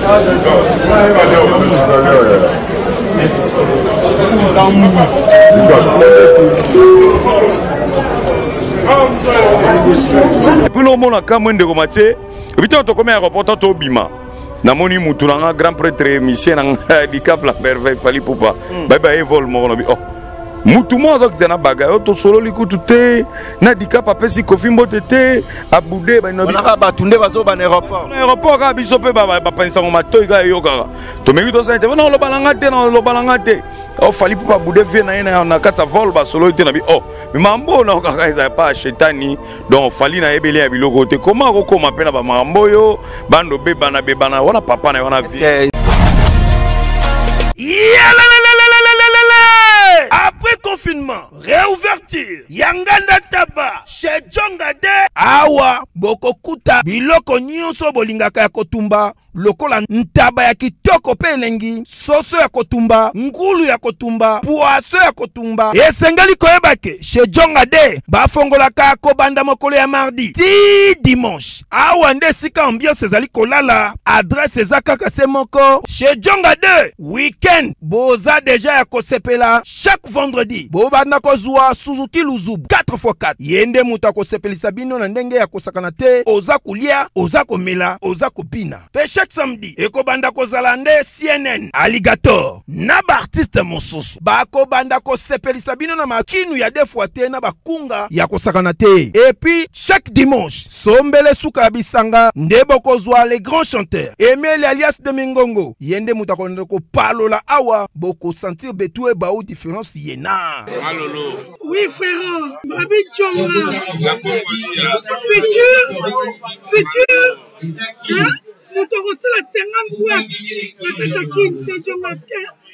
Puis le monde a quand même de commencer. Et puis tu as comme un reporter au Bima. Namoni Moutoulanga, grand prêtre mission di Cap la merveille fali poupa. Bye bye vol mon ami. Oh. Moutouma donc zana bagay to solo likutu te na di Cap apesi kofi mbote te abude ba no bi. On a batunde bazo ba aéroport. Aéroport ka biso pe ba pensa ngoma toy ga yoka. To meki to sa te non lo balanga te. Oh fali poupa bude vie na na kata vol ba solo te na bi. Oh. Mais mambo na kaka eza pas chetani donc fali na ebele ya biloko te comment ko koma pena ba mambo yo bando bebana wana papa na wana vie. Après confinement, réouverture, Yanganda Taba, chez Djongade, Awa, Bokokuta, Biloko Nyonso Bolingaka ya Kotumba, lokola ntaba ya kitoko pe elengi, soso ya kotumba, ngulu ya kotumba, poaso ya kotumba. Esengeli koyebake, chez Djongade, bafongolaka kobanda mokolo ya mardi, ti dimanche. Awa nde sika ambiance ezali kolala, adresse ezaka se moko. Chez Djongade, weekend, boza deja ya kosepela, chaque vendredi, bobanda kozwa Suzuki Luzub 4x4. Yende muta kosepelisa bino na ndenge ya kosakana te, oza kulia, oza komela, oza kopina. Pe chaque samedi, ekobanda kozalande CNN, Alligator, na ba artiste mosusu. Bako banda kosepelisa bino na makinu ya defwa te na bakunga ya kosakana te. Et puis, chaque dimanche, sombele suka bisanga, ndebo kozwa les grands chanteurs. Emile alias de Mingongo, yende muta ko palola awa, boko sentir betue baou différence yena. Alolo. Oui frère, Babi Tchonga. La Congolia. Futur. Hein? Nous te reçons la 50 boîtes. La Katakin, c'est Tchongaske.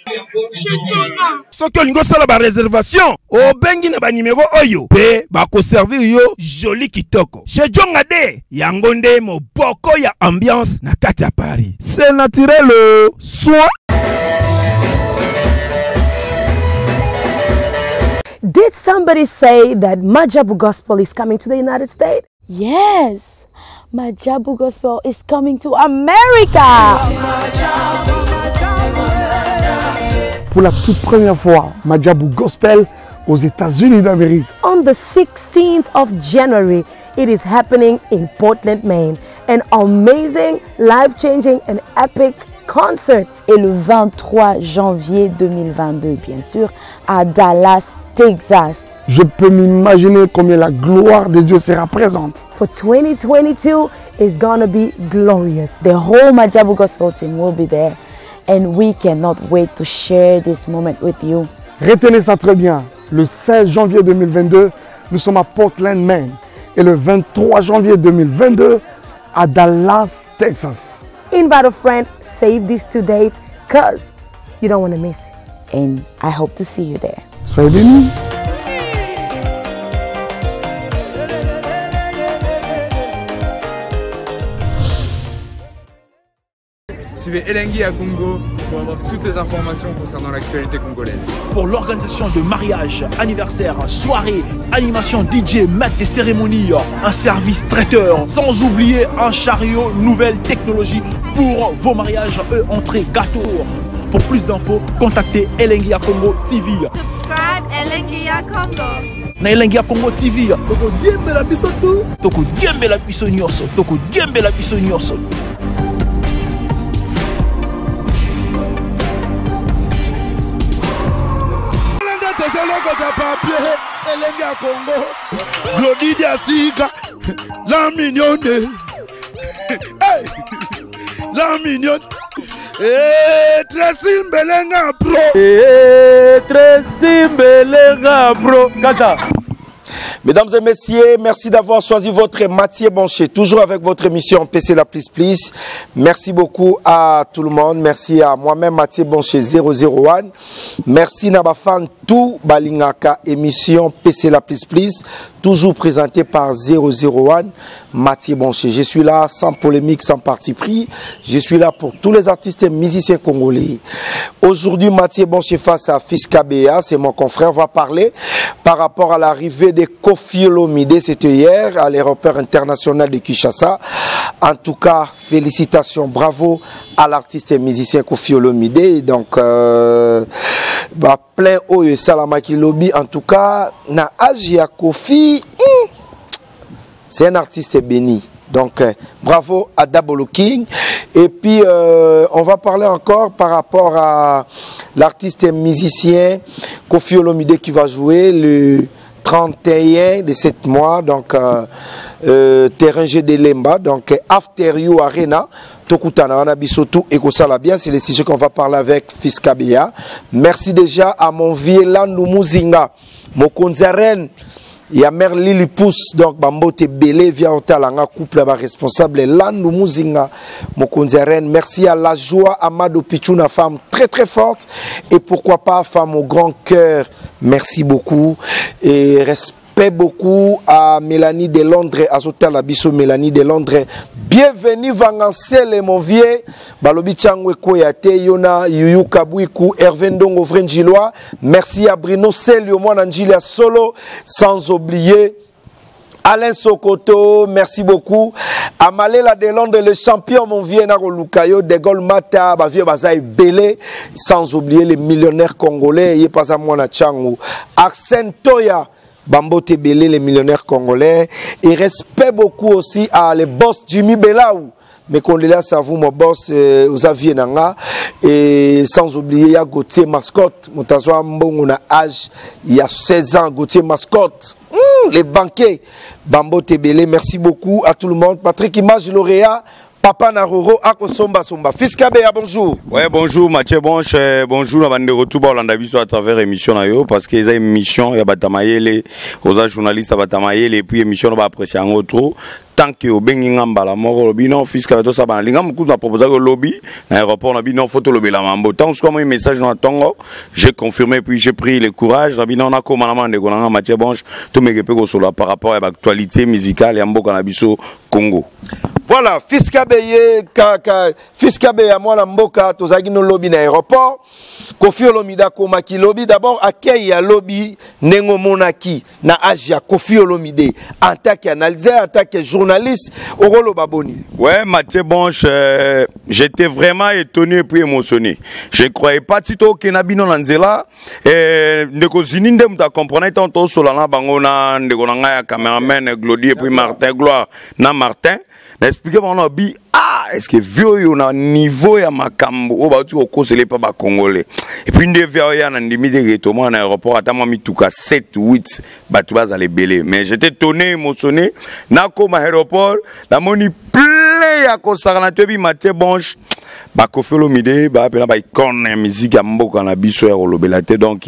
Soki olingo sala ba réservation o bengi na ba numéro oyo pe ba ko servir yo joli kitoko chez Djongade yango nde moboko ya ambiance na kati ya Paris. C'est naturel soin. Did somebody say that Majabu Gospel is coming to the United States? Yes, Majabu Gospel is coming to America. Pour la toute première fois, Majabu Gospel aux États-Unis d'Amérique. On the 16th of January, it is happening in Portland, Maine. An amazing, life-changing and epic concert. Et le 23 janvier 2022, bien sûr, à Dallas, Texas. Je peux m'imaginer combien la gloire de Dieu sera présente. For 2022, it's gonna be glorious. The whole Majabu Gospel team will be there. And we cannot wait to share this moment with you. Retenez ça très bien. Le 16 janvier 2022, nous sommes à Portland, Maine. Et le 23 janvier 2022, à Dallas, Texas. Invite a friend, save these 2 dates, because you don't want to miss it. And I hope to see you there. Soyez bénis. Suivez Elengi à Congo pour avoir toutes les informations concernant l'actualité congolaise. Pour l'organisation de mariage, anniversaire, soirée, animation DJ, maître des cérémonies, un service traiteur, sans oublier un chariot nouvelle technologie pour vos mariages, entrée, gâteau. Pour plus d'infos, contactez Elengi à Congo TV. Subscribe Elengi à Congo. Na Elengi à Congo TV. Toko diembe la biso tout. Toko diembe la biso nyonso. Toko diembe la biso nyonso. Elengi à Congo, Glody Diasiga, la mignonne, hey, la mignonne, Tracy Mbelenga Pro, Tracy Mbelenga Pro, Kata. Mesdames et messieurs, merci d'avoir choisi votre Mathieu Boncher, toujours avec votre émission PC La Plus Plus. Merci beaucoup à tout le monde. Merci à moi-même Mathieu Boncher 001. Merci Nabafan tout Balingaka émission PC La Plus Plus. toujours présenté par 001 Mathieu Bonché. Je suis là sans polémique, sans parti pris. Je suis là pour tous les artistes et musiciens congolais. Aujourd'hui, Mathieu Bonché face à Fiska Béa, c'est mon confrère, va parler par rapport à l'arrivée de Koffi Olomide. C'était hier à l'aéroport international de Kinshasa. En tout cas, félicitations, bravo à l'artiste et musicien Koffi Olomide. Donc, plein oyo salamaki lobby. En tout cas, na Agia Koffi, c'est un artiste béni. Donc, bravo à Double King. Et puis, on va parler encore par rapport à l'artiste et musicien Koffi Olomide qui va jouer le 31 de ce mois. Donc, terrain G de Lemba. Donc, After You Arena. Tokutana, on a bisotou et Kosala bien. C'est le sujet qu'on va parler avec Fiska Béa. Merci déjà à mon vieux Landou Muzinga, mon konzaren. Il y a mère Lili Pousse, donc Bambote Belé, via Otalanga, couple responsable, Landou Muzinga, mon konzaren. Merci à la joie, Amado Pichouna, femme très très forte. Et pourquoi pas, femme au grand cœur. Merci beaucoup. Et respect beaucoup à Mélanie de Londres, à Zotal Abisso, Mélanie de Londres. Bienvenue Vangancel, mon vieux. Balobi Changwe Koyate, Yona, Yuyu Kabouikou, Hervé Ndongo Vrenjiloa. Merci à Bruno Selio, moi, Angilia Solo. Sans oublier Alain Sokoto, merci beaucoup. Amalela de Londres, le champion, mon vieux Naro Lukayo, De Gaulle Mata, Bavie Bazaï Belé. Sans oublier les millionnaires congolais, Yepasa Mwana Changou. Arsène Toya. Bambote Belé, les millionnaires congolais. Et respect beaucoup aussi à les boss Jimmy Belaou. Mais condoléances à vous, mon boss, Xavier Nanga. Et sans oublier, il y a Gauthier Mascotte. Moutazoa Mbongo na âge, il y a 16 ans, Gauthier Mascotte. Les banquiers. Bambote Belé, merci beaucoup à tout le monde. Patrick Image, lauréat. Papa Naroro, Akosomba Somba. Fiska Béa, bonjour. Ouais, bonjour Mathieu Bonche, bonjour, on de retour à l'Andabiso à travers l'émission, parce qu'il y a une émission, il y a Batamayele, aux journalistes à Batamayele, et puis l'émission, on va apprécier en autre. Tant que au Bengingamba la mort lobby non fiscal to ça ban linga beaucoup na proposé que lobby aéroport na bi non photo lobby la mambo tant que moi message dans tongo j'ai confirmé puis j'ai pris le courage na bi non na ko manama de konanga Mathieu Bonche to me pe ko solo par rapport à l'actualité musicale ya mboka na biso Congo. Voilà, Fiska Béa Fiska Béa moi la mboka to zagi no lobby na aéroport Koffi Olomide komaki lobby d'abord accueil ya lobby nengo monaki na Asia Koffi Olomide en tant qu'analyste en tant que journaliste au rôle Baboni. Ouais, Mathieu Bonche, j'étais vraiment étonné et puis émotionné. Je ne croyais pas tito que Nabino Nanzela et Nekozini ndem ta comprenait tantôt sur la bangona ndegonanga cameraman Glody et puis Martin Gloire na Martin. N'expliquez moi bi est-ce que vieux na niveau ya makambo o ba tu ko sele pa ba congolais et puis ndé vieux ya na ndimi de retournement en aéroport atama mi tuka 7 8 ba tu vas aller belé mais j'étais étonné émotionné na comme aéroport la moni plein ya ko sarana tebi Mathieu Bonche ba Koffi Olomide ba pena ba icône musique ya mboka na biso ya kolobelate donc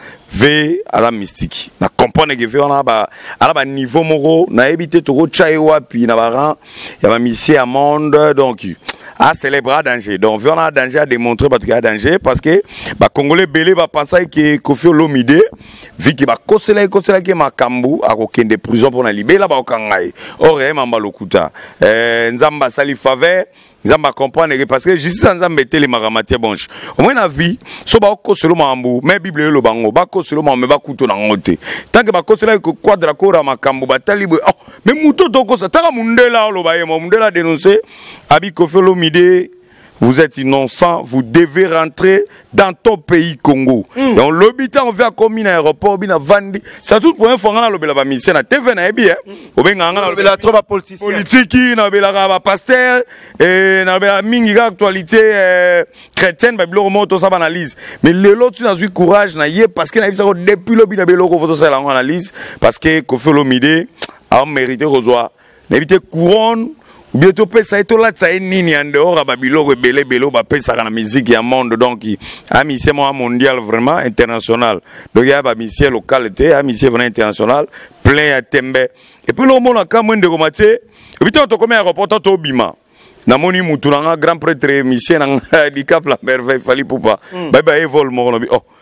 V à la mystique. Na comprendre que on a ba niveau moro na éviter to chai wapi na baran ya ba mission à monde donc à célébrer danger. Donc on a danger à démontrer parce qu'il y a danger parce que ba congolais belé ba penser que Koffi Olomide vu que ba kosela que makambu a aucun de prison pour na libérer ba okangai. Ore mamba lokuta. Nzamba sali faveur Nzamba comprendre parce que justice Nzamba était les Mathieu Bonche. Au moins la vie, so ba ko solo mambu, mais Bible lo bango, ba ko solo mambe ba kuto na ngote. Tant que ba ko solo ko quadra ko ra makambu ba talibo. Oh, mais muto to ko sa taka mundela lo ba ye mundela dénoncer abi Koffi Olomide. Vous êtes innocent, vous devez rentrer dans ton pays Congo. Donc l'habitant on vient comme un aéroport, bien vandi. Ça tout pour un fois on a l'obéla ba mission na TV na bien. Au ben on a l'obéla trop politicien. Politique, na l'obéla ba pasteur et na l'obéla mingi actualité chrétienne ba bilo moto ça analyse. Mais le lot tu as eu courage na yé parce que na bisa depuis l'obéla na bilo photo ça la analyse parce que Koffi Olomide a mérité rejoindre. N'éviter couronne bientôt pesa eto là ça nini en dehors à babilo belé belo ba pesa na musique ya monde donc a mission mondial vraiment international donc il y a ba mission localité a mission vraiment international plein à tembe et puis le monde a quand même de Mathieu et puis on comme aéroport to bima na moni mutu na grand prêtre mission na di cap la merveille fali poupa bye bye vol mo no oh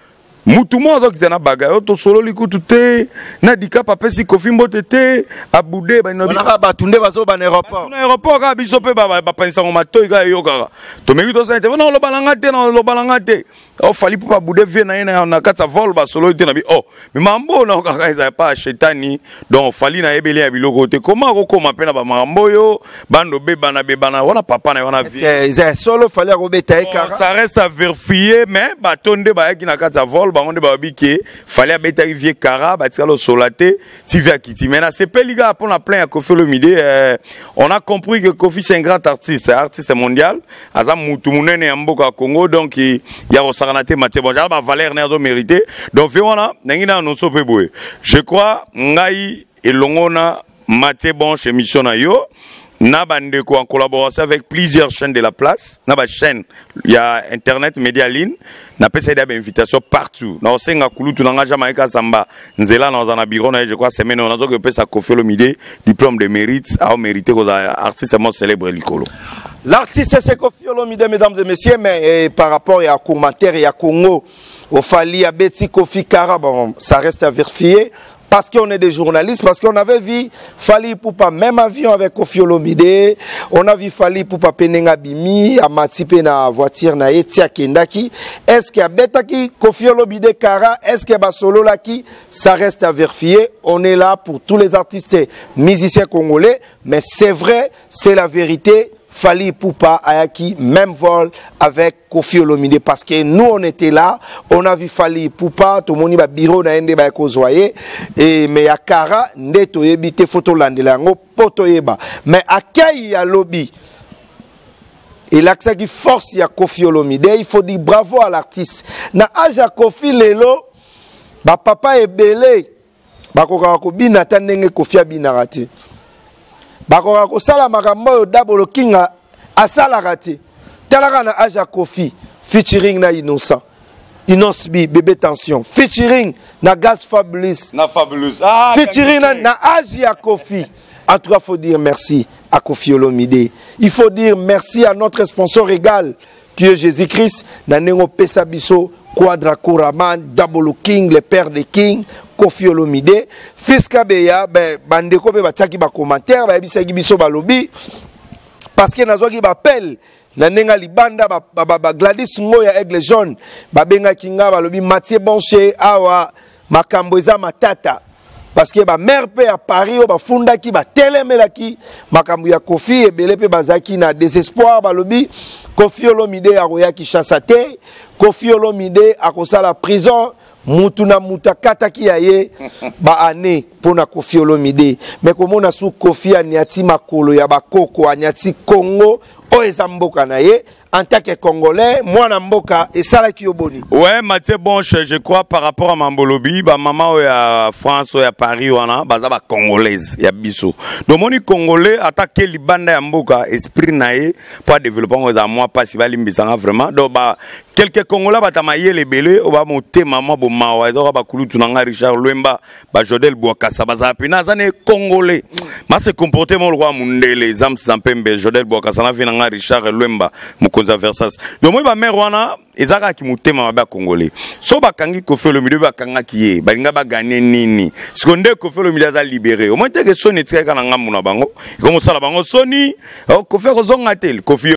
mutu mo azokita na bagayo to solo likutu te na dika papesi kofi mbote te abude ba inobi na batunde bazo ba na aéroport ka biso pe ba panisa ngoma toy ka yoka to meki to sente na lo balanga te o fali pour abude vie na kata vol ba solo te na bi oh mais mambo na ka eza pa shetani donc fali na ebele ya biloko te comment ko koma pe na ba mambo yo bando bebana wana papa na wana vie eza solo fali akobeta ekara ça reste à vérifier mais batonde ba yaki na kata vol bango ba biki fallait abeta vie kara ba tsalo solaté tivia kiti mais na c'est liga pour la plein à Koffi Olomide on a compris que Koffi c'est un grand artiste mondial aza mutu munene ya mboka Congo donc il y a osakanaté Mathieu Bonja ba valeur na zo mérité donc voilà nangina no sope boye je crois ngai elongona Mathieu Bonja émission na yo na bandeko en collaboration avec plusieurs chaînes de la place na ba chaîne il y a internet média ligne na pesa des invitations partout na osenga kulutu na ngaja maika samba nzela na za na bureau na je crois semaine on a zo que pesa Koffi Olomide diplôme de mérite a mérité que artiste mo célèbre likolo. L'artiste c'est Koffi Olomide mesdames et messieurs mais par rapport à commentaire et à Congo au fali à Betty Koffi Kara bon ça reste à vérifier. Parce qu'on est des journalistes, parce qu'on avait vu Fali Poupa, même avion avec Koffi Olomide, on a vu Fali Poupa Penenga Bimi, à Matipe na voiture na Etia Kendaki. Est-ce qu'il y a Betaki, Koffi Olomide Kara, est-ce qu'il y a Basolo Laki? Ça reste à vérifier. On est là pour tous les artistes musiciens congolais, mais c'est vrai, c'est la vérité. Fali Poupa Ayaki, même vol avec Koffi Olomide parce que nous on était là, on a vu Fali Poupa, tout le monde va bureau na ende ba kozwaye et mais ya Kara ndeto yebite photo landelango poto yeba mais akay ya lobby et l'accès qui force ya Koffi Olomide, il faut dire bravo à l'artiste. Na aja Koffi lelo ba papa ebele ba koka ko bina tanenge Koffi abinarati. Bakoka ko sala makambo Double King asala rati talaka na aja Koffi featuring na Innocent B bébé tension featuring na Gaz Fabulous featuring na Asia Koffi. En tout cas faut dire merci à Koffi Olomide, il faut dire merci à notre sponsor égal qui est Jésus-Christ na nengo pesa biso Quadra Koraman Double King le père des kings Koffi Olomide Fiska Beya bandeko be bataki ba commentaire ba bisaki biso ba lobby parce que nazwaki ba appel na nenga libanda ba Gladys Ngoya Aigle Jaune ba benga kinga ba lobby Mathieu Bonche awa makambo eza matata parce que ba mère pe à Paris ba fundaki ba telemelaki makambo ya Koffi ebele pe bazaki na désespoir ba lobby Koffi Olomide akoyaki chasate Koffi Olomide akosala prison mutuna mutakataki yaye ba ane pona Koffi Olomide mais komona su Koffi aniati makolo ya bakoko aniati Congo o ezamboka na ye en tant que Congolais, moi Namboka et ça qui oboni. Ouais, Mathieu Bonche, je crois par rapport à Mambolobi, bah maman à France ou à Paris ou à bazaba congolaise, ya biso. Donc moni congolais attaquer libanda ya mboka esprit naé pour développer aux moi pas si bali mbisanga vraiment. Donc bah quelques congolais batamaye les belé ou ba monter maman bo mawa ezora ba kulutu nanga Richard Lwemba, ba Jodel Bouakassa baza pina zane congolais. Ma se comporter mon roi mundele zam sampembe Jodel Bouakassa na finanga Richard Lwemba. Versas. Donc moi ba mère wana ezaka ki mutema ba congolais. So ba kangi Koffi Olomide ba kanga kiye, ba linga ba gagner nini. Seconde Koffi Olomide za libéré. Au moins que soni tika na ngamu na bango. Comme ça la bango soni, Koffi kozonga tel Koffi.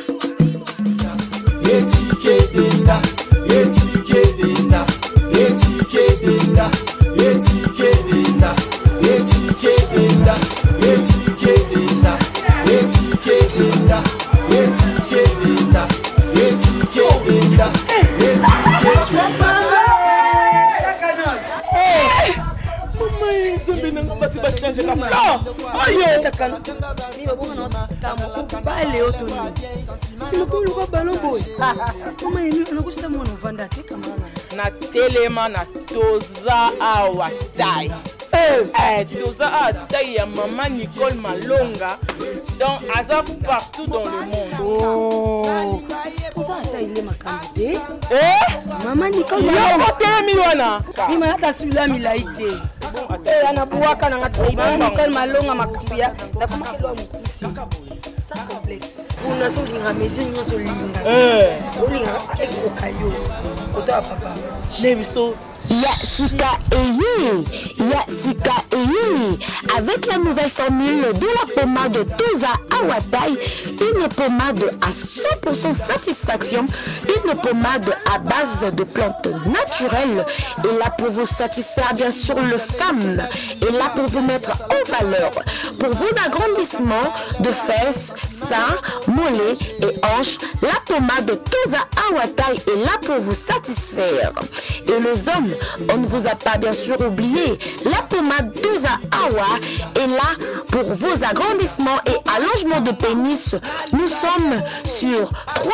na telema na toza awa tai toza awa tai ya maman Nicole Malonga donc aza partout dans le monde. Toza tai le makambe maman Nicole Malonga telemi wana ima hata sula milaite ana buwaka na ngatai maman Nicole Malonga makubia na kama kilo mkusi complexe. On a son linga mais c'est nous son linga. On linga avec okayo. Kota papa. Yasika Eye. Avec la nouvelle formule de la pommade Toza Awatai, une pommade à 100% satisfaction, une pommade à base de plantes naturelles, est là pour vous satisfaire bien sûr le femme, est là pour vous mettre en valeur, pour vos agrandissements de fesses, seins, mollets et hanches. La pommade Toza Awatai est là pour vous satisfaire. Et les hommes, on ne vous a pas bien sûr oublié, la pommade Toza Awa est là pour vos agrandissements et allongements de pénis. Nous sommes sur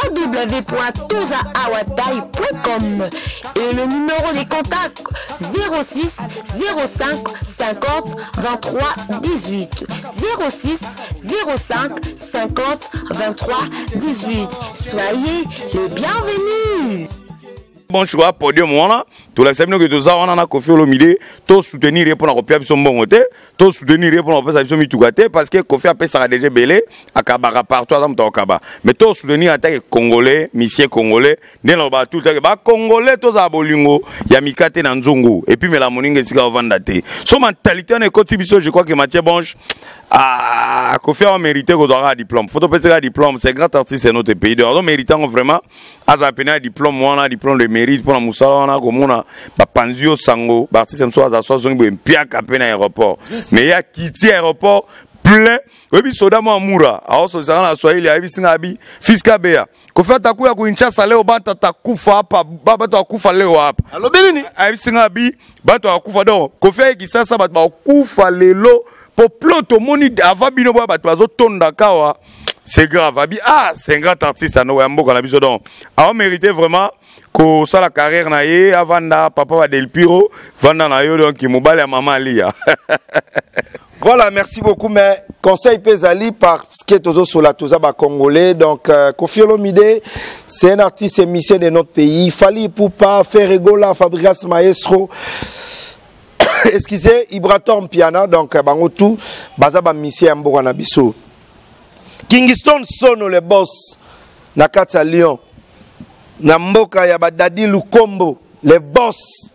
www.tozaawatai.com et le numéro des contacts 06 05 50 23 18 06 05 50 23 18. Soyez les bienvenus. Bon choix podium wana to la semino que to za wana na Koffi Olomide to soutenir pour na kopia biso mbongo te to soutenir pour na kopesa biso mituka te parce que Koffi a pesa déjà belé akabaka partout à muto akaba mais to soutenir attaque congolais monsieur congolais ne lo ba tout ba congolais to za bolingo ya mikate na nzungu et puis mais la moninga sika vanda te so mentalité na koti biso je crois que Mathieu Bonche a Koffi a mérité qu'on aura un diplôme. Faut pas un diplôme, c'est grand artiste dans notre pays. Donc méritant vraiment à un diplôme, on a un diplôme de mérite pour la Moussa, on a comme on a Panzio Sango, artiste comme ça à soi zone bien pia capé dans l'aéroport. Mais il y a quitté l'aéroport plein. Oui, puis soda mo amura. Alors so ça na Swahili, il y a singabi fiska bea. Koffi atakuya kuinchasa leo banta takufa hapa, baba to akufa leo hapa. Allo benini? Ai singabi banta akufa donc. Koffi kisasa bata akufa lelo. Pour ploto moni avabino ba bato tonda kawa c'est grave abi c'est un grand artiste à nous mboka na biso donc a mérité vraiment que ça la carrière na ye avanda papa wa Del Piro vanda na yo donc mobali ya maman Lia. Voilà, merci beaucoup. Mais conseil Pesali parce que tozo sur la toza ba congolais. Donc Koffi Olomide, c'est un artiste émissien de notre pays. Fali Poupa, Ferregola, Fabrice Maestro. Excusez, Ibratom Piana, donc Bangotou, Bazaba Missie Amboka Nabiso. Kingston Sono, le boss, Nakata Lyon. Namboka Yabadadi Lukombo, le boss.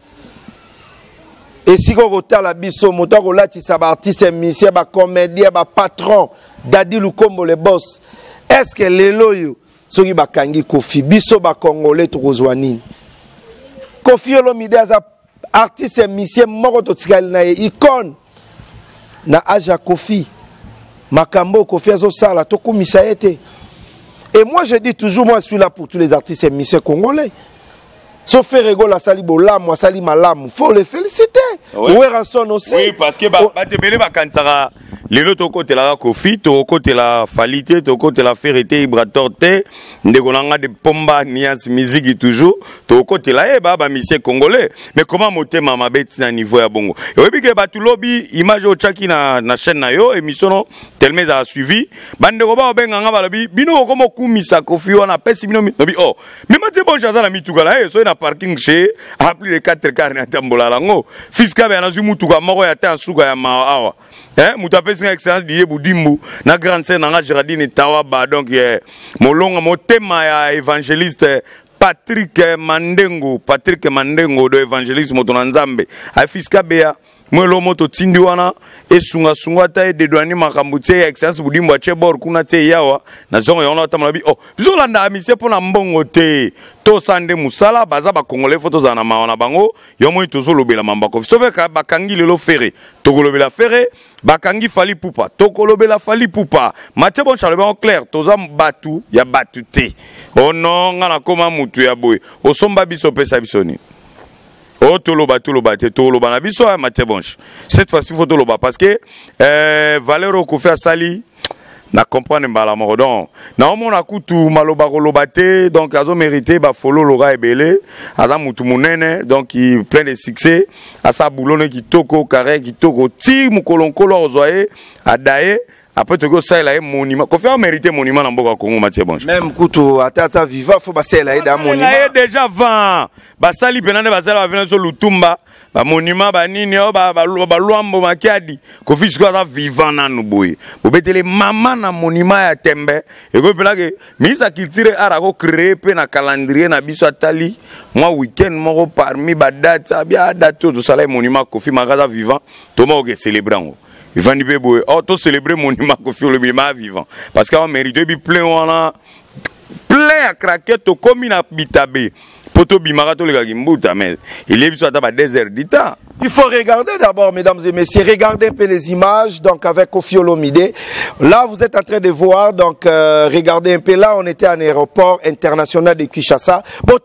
Et si on retard la biso, Motako Lati, ça va artiste, Missie, comédien, patron, Dadi Lukombo, le boss. Est-ce que les loyaux, ceux qui bakangi Koffi, biso ba Congolais, Torozwanine. Koffi Olomide a artiste et musicien moko totikali na icône na aja Koffi makambo Koffi azo sala tokumisa ete. Et moi je dis toujours, moi je suis là pour tous les artistes et musiciens congolais. Sauf Ferrego la sali bolam wa sali malam, faut les féliciter. Oui. Ranson aussi. Oui, parce que ba te belé ba kansara lelo to côté la Koffi, to côté la Falité, to côté la Ferreté Ibratorte, ndegonanga de pomba nias musique toujours, to côté la ba musicien congolais. Mais comment monter mama beti na niveau ya bongo. Et oui que ba tout lobby image o chaki na chaîne na yo émission tellement a suivi, bande ko ba benganga ba lobi bino komo kumisa Koffi wana pesi bino lobi oh. Mais Mathieu Bonche za mituka la so na parking chez appli les 4 car na tambola lango. Fiska ba na zu mutuka moko ya ta suka ya maawa. Moutapé c'est une excellence d'Ié Boudimbu, na grande scène na Géraldine Tawaba, donc molonga motema ya évangéliste Patrick Mandengo de évangéliste Motonanzambe, a fiska bea. Moi le moto tindi wana esunga sunga ta de douani makambute excellence Boudimbu a chebor kuna te yawa na zongo yona tamala bi oh biso landa amise pona mbongo te to sande musala baza ba congolais photos na maona bango yo moi tozo lobela mamba ko so beka bakangi lelo ferré to kolobela ferré bakangi Fali Poupa to kolobela Fali Poupa Mathieu Bonche le bon clair toza batu ya batu te oh non ngana koma mutu ya boy o somba biso pesa bisoni. Oh, toloba te toloba na biso à Mathieu Bonche. Cette fois-ci il faut toloba parce que Valero Koffi a sali na comprendre mbala mordon. Na omona kutu maloba koloba te donc azo mérité ba follow Laura ebele, aza mutu munene donc il plein de succès, asa boulone ki toko carré ki toko ti mukolonkolo ozoye adaye après tu go ça il a un monument Kofi a mérité monument dans Mboka Congo Mathieu Bonche même kutu atata viva faut passer là dans monument il déjà 20 basali penane basala ba venir sur Lutumba ba monument ba nini ba Luambo Makiadi Kofi siko za vivant na nuboye bobetele mama na monument ya Tembe et ko pela que ministre culture ara ko créer pe na calendrier na biso atali moi week-end moko parmi ba date bia date tout ça là monument Kofi magaza vivant to mo ke célébrer ngo vivant du bébé oh to célébrer monument Kofi Olomide vivant parce qu'on mérite bi plein on a plein à craquer to comme na bitabe poto bimarato le gagimbuta mais il est sur à désert d'État. Il faut regarder d'abord, mesdames et messieurs, regardez un peu les images, donc avec Kofi Olomide. Là, vous êtes en train de voir, donc regardez un peu, là, on était à un aéroport international de Kinshasa.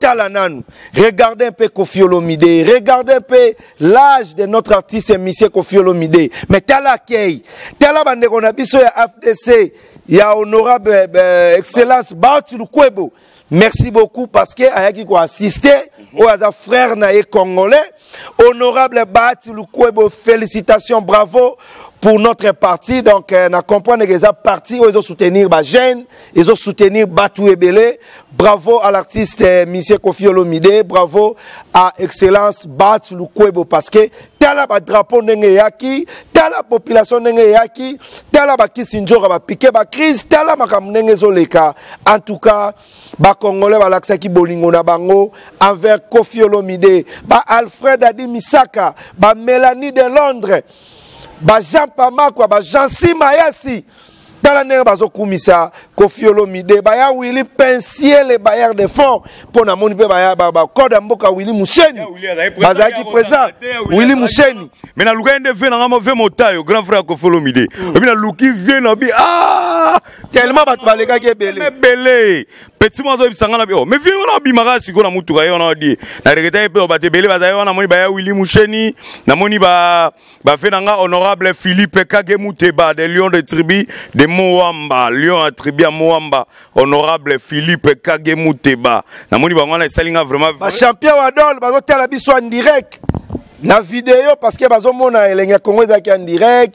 Regardez un peu Kofi Olomide, regardez un peu l'âge de notre artiste, monsieur Kofi Olomide. Mais tala kei, tala bande qu'on a biso ya FDC, il y a honorable excellence Baotu Lukwebo. Merci beaucoup parce que ayaki ko assister aux frères naé congolais. Honorable Bati Lukwebo, félicitations, bravo pour notre parti. Donc, on comprend que les partis ils ont soutenir les jeunes, ils ont soutenir Batou Ebele. Bravo à l'artiste monsieur Kofi Olomide, bravo à excellence Bati Lukwebo parce que tala ba drapeau ndenge yaki, tala population ndenge yaki, tala ba kisinjora ba piqué ba crise, tala makam ndenge zoleka. En tout cas, ba Congolais ba laksa ki bolingo na bango envers Kofi Olomide, ba Alfred Adi Misaka, ba Mélanie de Londres, ba Jean Pamakwa, ba Jean Simayasi. Dans la nègre bazo kumisa Kofi Olomide ba ya Willy Pensier les bailleurs de fonds pour na moni pe ba code mboka Willy Musheni bazaki présent Willy Musheni mais na luka ende na ngamo ve motayo grand frère Kofi Olomide et puis na luki vient na bi tellement bat baleka ke belé petit mozo bisanga na bi mais vient na bi mara siko na mutuka yo na di na regeta pe ba te belé ba na moni ba ya Willy Musheni na moni ba fait nga honorable Philippe Kagemuteba de Lion de tribu de Moamba, Lion attribué à Moamba, honorable Philippe Kagemuteba. Na moni bango na salinga vraiment. Ba champion wadol, bazo tala biso en direct. La vidéo parce que bazo mona elenga Congo ezaki en direct.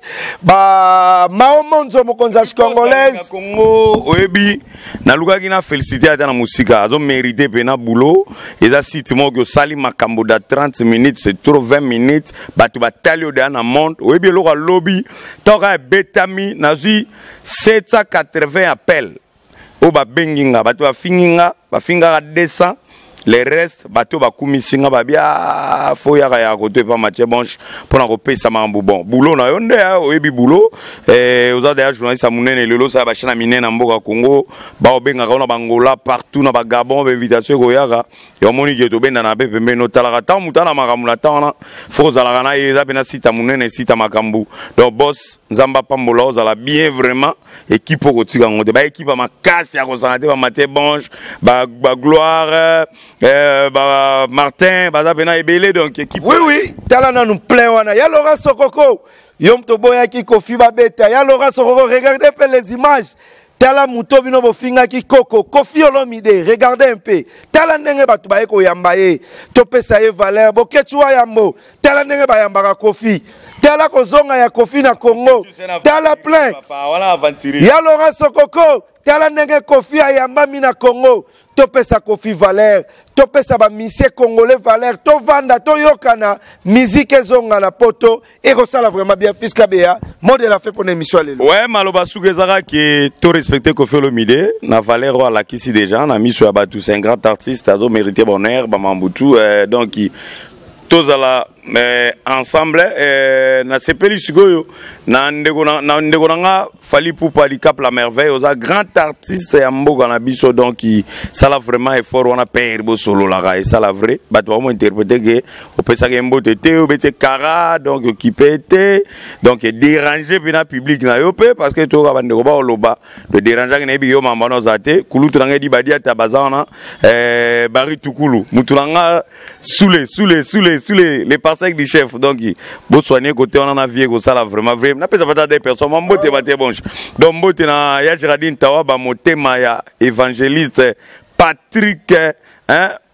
Ba maomonzo mokonzashi congolaise Congo oyebi na luka kina féliciter ata na musika azo mériter pena boulot eza site moko sali makambo da 30 minutes c'est trop 20 minutes batu batali oda na monde oyebi loka lobby toka betami nazui 780 appels o ba benginga batu ba finga 200 les restes bateau ba kumisinga ba bia foya ya côté pas Mathieu Bonche pour na repesa mambo bon boulot na yonde oyebi boulot aux autres journalistes amunene lelo ça ba chana minene mboka Congo ba obenga ka na bangola partout na ba Gabon ba invitation ko yaka yo moni ke to benda na be pembe no talaka ta mutana makamula ta na faut zala na eza bena sita munene sita makambu donc boss nzamba pambola ozala bien vraiment équipe ko tika ngode ba équipe ma casse ya ko sanate ba Mathieu Bonche ba gloire bah Martin baza bena ebele donc équipe oui tala na nous plein wana ya Laurent Sokoko yom to boya ki Kofi babeta ya Laurent Sokoko regardez peu les images tala muto bino bofinga ki koko Kofi Olomide regardez un peu tala ndenge batu ba eko yamba ye to pesa ye valeur boketwa yambo tala ndenge ba yamba ka Kofi tala kozonga ya Kofi na Congo tala plein ya Laurent Sokoko tala ndenge Kofi ayamba mi na Congo to pesa Kofi valeur to pesa ba misé congolais valeur to vanda to yokana musique ezonga na poto et ça vraiment bien fiska bea modèle a fait pour émission lelo ouais maloba soukezaka que to respecter Kofi Olomide na valeur à la kisi déjà na miso ya batu c'est un grand artiste azo mérité bonheur ba mambutu donc tous à la ensemble na sepeli sigoyo na ndeko nga fali pour Palikap la merveille aux grand artiste ya mboka na biso donc ça la vraiment effort on a perdre bo solo la et ça la vrai ba to mo interpréter que au pesa ke mbote te o bete kara donc occupé te donc déranger pena public na yo pe parce que to ka bandeko ba oloba de déranger na bi yo mamba no zate kulu to nga di badia tabazana bari tukulu mutulanga sous les parcelles du chef donc beau soigner côté on en a vie ça la vraiment vrai na pesa pas des personnes mbote ba te bonche donc mbote na ya Géraldine Tawa ba motema ya évangéliste Patrick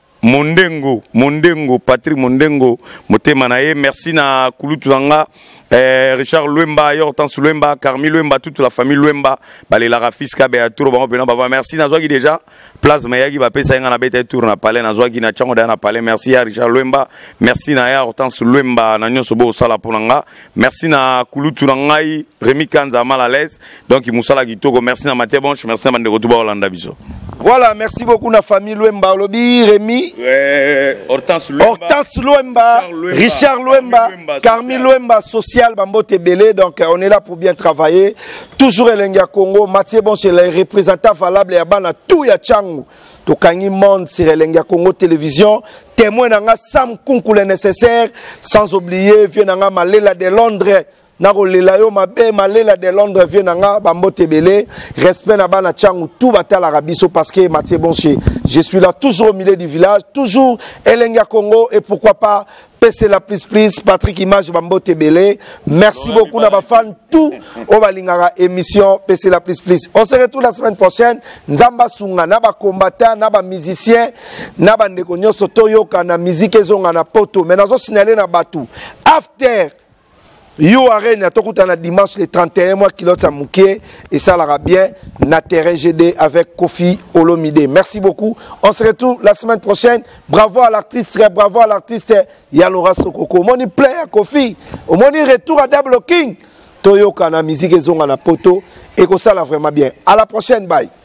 Mondengo Patrick Mondengo motema na ye merci na kulutu nga Richard Luemba, Hortense Luemba, Carmi Luemba, toute la famille Luemba, la Rafiska Beatour, merci Nazwaki déjà. Place Mayagi va payer ça na bête tour na palais Nazwaki na chango na palais. Merci à Richard Luemba, merci na Hortense Luemba na nyoso bo sala ponanga. Merci na Kulutu ngai Rémi Kanza mal à l'aise. Donc il musala kitoko, merci na Mathieu Bonche, merci na Mandeko Tuba Olanda biso. Voilà, merci beaucoup na famille Luemba, Lobi, Rémi, Hortense Luemba, Richard Luemba, Carmi Luemba, social, Bambo Tebele. Donc on est là pour bien travailler. Toujours Elenga Congo, Mathieu Bonche, les représentants valables, Yabana, tout Yachangu. Tokangi Monde sur Elenga Congo Télévision. Témoin nanga Sam Kunku le nécessaire. Sans oublier, vieux nanga Malela de Londres. Narolela yo mabe Malela de Londres vient nanga Bambo Tebele. Respect na bana Changu tout batala rabiso parce que Mathieu Bonche, je suis là toujours au milieu du village, toujours Elenga Congo et pourquoi pas PC la plus Patrick Image Bambo Tebele. Merci beaucoup na ba fan tout au balingara émission PC la plus. On se retrouve la semaine prochaine. Nzamba sunga na ba combattant na ba musicien na ba ndeko nyoso toyoka na musique ezonga na poto. Mais nazo signaler na batu. After Yo Arena, tokutana dimanche le 31 mois kilote à Mouké et ça l'ira bien na terrain GD avec Kofi Olomide. Merci beaucoup. On se retrouve la semaine prochaine. Bravo à l'artiste Yalora Sokoko. Moni play à Kofi. Au moni retour à Double King. Toyo kana musique ezonga na poto et que ça l'a vraiment bien. À la prochaine, bye.